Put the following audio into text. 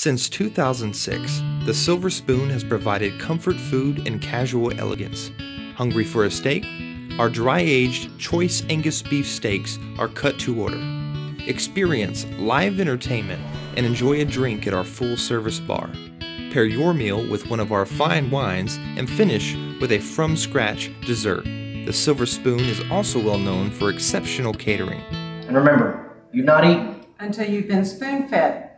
Since 2006, the Silver Spoon has provided comfort food and casual elegance. Hungry for a steak? Our dry-aged choice Angus beef steaks are cut to order. Experience live entertainment and enjoy a drink at our full-service bar. Pair your meal with one of our fine wines and finish with a from-scratch dessert. The Silver Spoon is also well known for exceptional catering. And remember, you've not eaten until you've been spoon-fed.